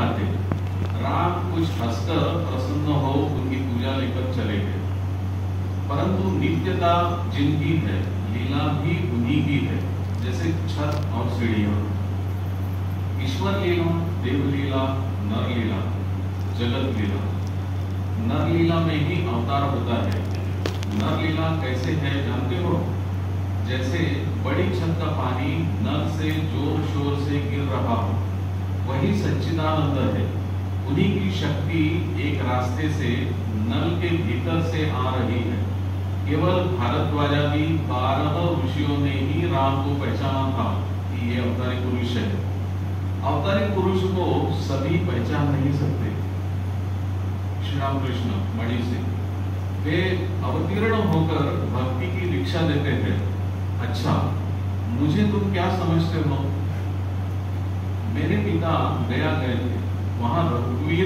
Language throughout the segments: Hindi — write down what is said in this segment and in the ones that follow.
बढ़ाते। राम कुछ हंसकर प्रसन्न हो उनकी पूजा लेकर चले गए। परंतु नित्यता जिनकी है, लीला भी उन्हीं की है, जैसे छत और सीढ़ियां। ईश्वर लीला, देव लीला, नर लीला, जगत लीला। नर लीला में ही अवतार होता है। नर लीला कैसे है जानते हो? जैसे बड़ी छत का पानी नल से जोर शोर से गिर रहा हो, वही सच्चिदानंद है। उन्हीं की शक्ति एक रास्ते से नल के भीतर से आ रही है। केवल भारद्वाजादि 12 ऋषियों ने ही राम को पहचाना था कि ये अवतारी पुरुष है। अवतारी पुरुष को सभी पहचान नहीं सकते। श्री रामकृष्ण मणि से वे अवतीर्ण होकर भक्ति की दीक्षा देते थे। अच्छा, मुझे तुम क्या समझते हो? मेरे पिता गया गए थे, वहां रघुवीर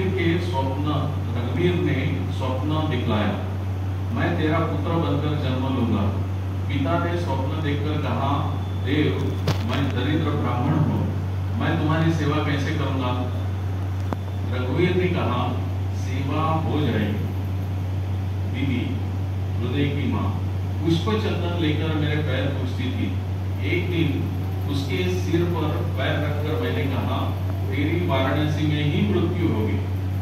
ने स्वप्न दिखलाया, मैं तेरा पुत्र बनकर जन्म लूंगा। पिता ने स्वप्न देखकर कहा, देव मैं दरिद्र ब्राह्मण हूं, मैं तुम्हारी सेवा कैसे करूंगा? रघुवीर ने कहा, सेवा हो जाएगी। दीदी, हृदय की माँ, पुष्प चंदन लेकर मेरे पैर पूछती थी। एक दिन उसके सिर पर पैर रखकर मैंने कहा, तेरी वाराणसी में ही मृत्यु होगी।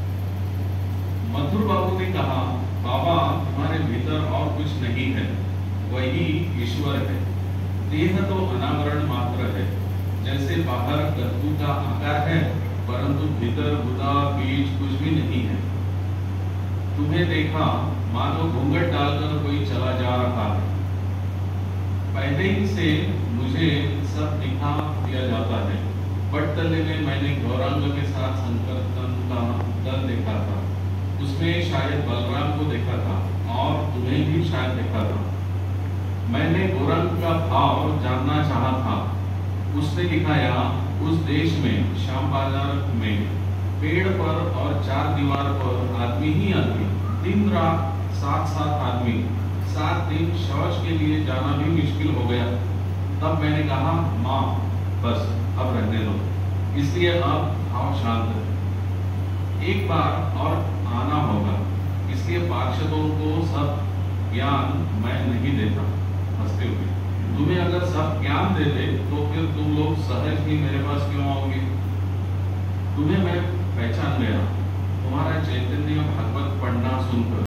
मथुर बाबू ने कहा, बाबा तुम्हारे भीतर और कुछ नहीं है, वही ईश्वर है। देह तो अनावरण मात्र है, जैसे बाहर कद्दू का आकार है, परंतु भीतर गुदा बीज कुछ भी नहीं है। तुम्हें देखा मानो घूंघट डालकर कोई चला जा रहा है। पहले ही से मुझे सब दिखा दिया जाता है। पटतले में मैंने गौरांग के साथ संकीर्तन का दल देखा था, उसमें शायद बलराम को देखा था और तुम्हें भी शायद देखा था। मैंने गौरांग का भाव जानना चाहा था। उसने दिखाया, उस देश में श्याम बाजार में पेड़ पर और चार दीवार पर आदमी ही आदमी, दिन रात 7-7 आदमी, 7 दिन शौच के लिए जाना भी मुश्किल हो गया। तब मैंने कहा, माँ बस अब रहने दो, इसलिए अब भाव शांत है। एक बार और आना होगा, इसलिए पार्षदों को सब ज्ञान मैं नहीं देता। हंसते हुए, तुम्हें अगर सब ज्ञान दे दे तो फिर तुम लोग सहज ही मेरे पास क्यों आओगे? तुम्हें मैं पहचान गया, तुम्हारा चैतन्य भागवत पढ़ना सुनकर।